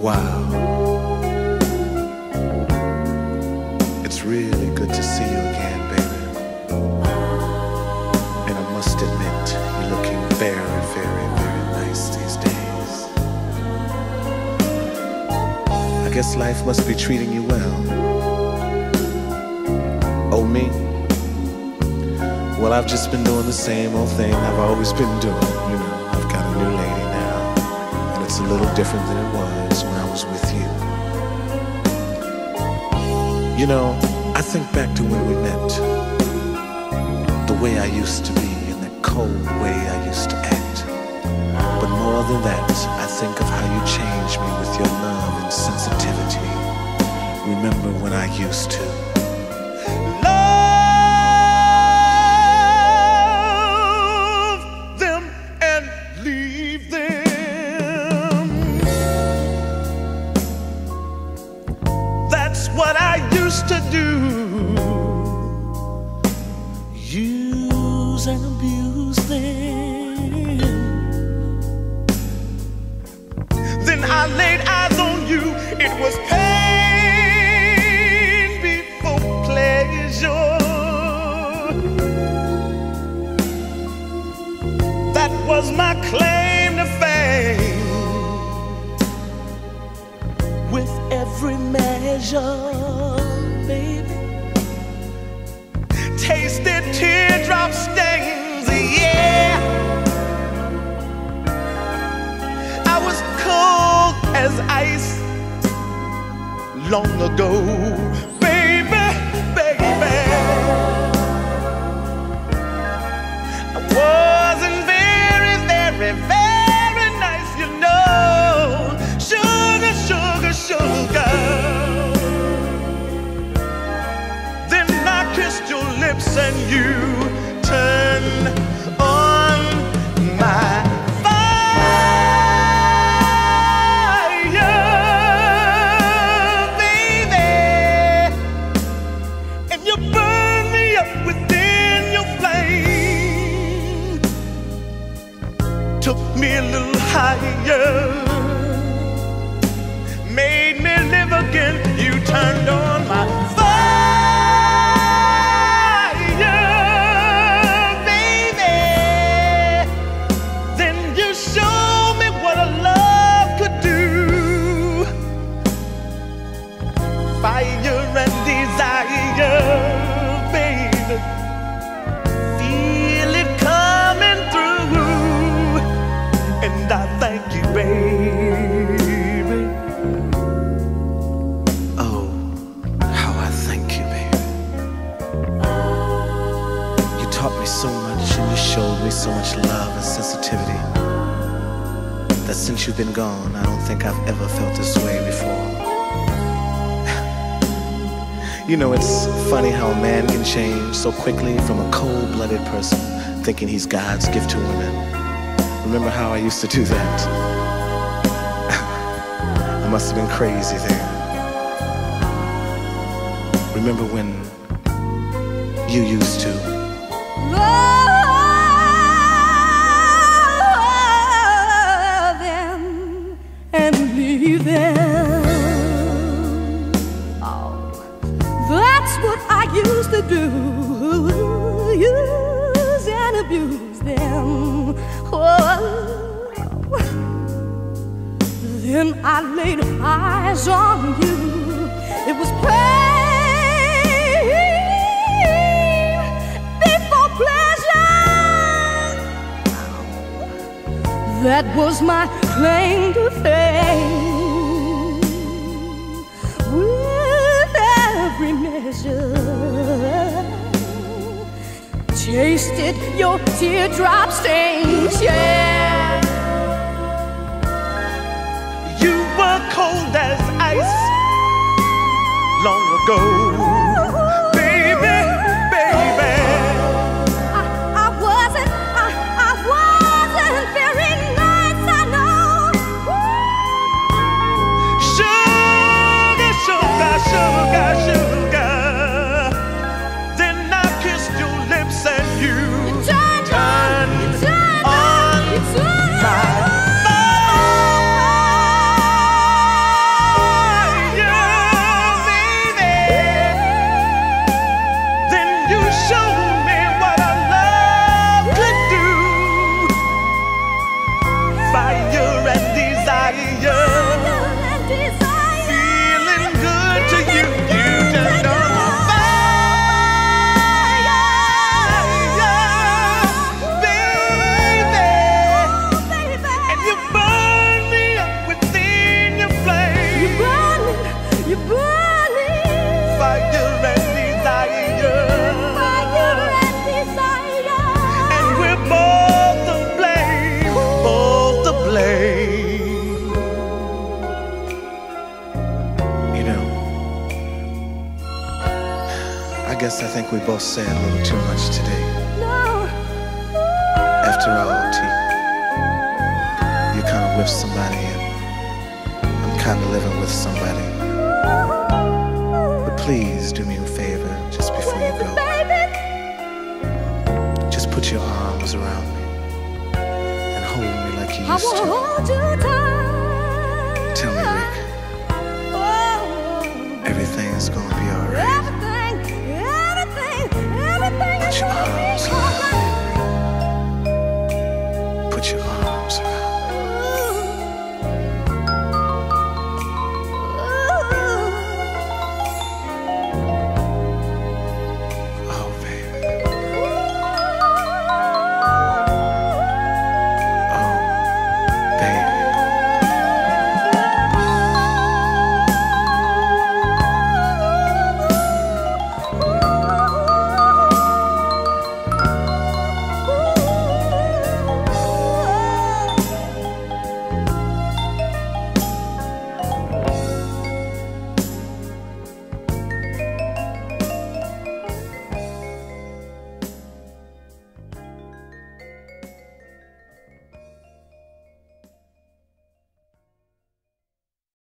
Wow. It's really good to see you again, baby. And I must admit, you're looking very, very, very nice these days. I guess life must be treating you well. Oh, me? Well, I've just been doing the same old thing I've always been doing. You know, I've got a new lady now, and it's a little different than it was when I was with you. You know, I think back to when we met, the way I used to be and the cold way I used to act. But more than that, I think of how you changed me with your love and sensitivity. Remember when I used to what I used to do, use and abuse them. Then I laid eyes on you, it was pain before pleasure. That was my claim to fame. With every measure, baby, tasted teardrop stains, yeah. I was cold as ice long ago, baby, baby. I wasn't very, very, very nice, you know. Sugar, sugar, sugar. Then I kissed your lips and you turned on my fire, baby. And you burned me up within your flame. Took me a little higher, made me live again. You turned on my fire, baby. Then you showed me what a love could do. Fire and desire, baby. Feel it coming through, and I thank you, baby. Taught me so much and you showed me so much love and sensitivity that since you've been gone, I don't think I've ever felt this way before. You know, it's funny how a man can change so quickly from a cold-blooded person thinking he's God's gift to women. Remember how I used to do that? I must have been crazy then. Remember when you used to love them and leave them. Oh, that's what I used to do, use and abuse them. Oh, then I laid eyes on you, it was pain. That was my claim to fame. With every measure, tasted your teardrop stains, yeah. You were cold as ice long ago. Sugar, sugar. Then I kissed your lips and you turned on. I think we both said a little too much today. No. After all, T, you're kind of with somebody and I'm kind of living with somebody. But please do me a favor just before you go. Just put your arms around me and hold me like you used to. Hold you tight. Tell me, Rick, everything's going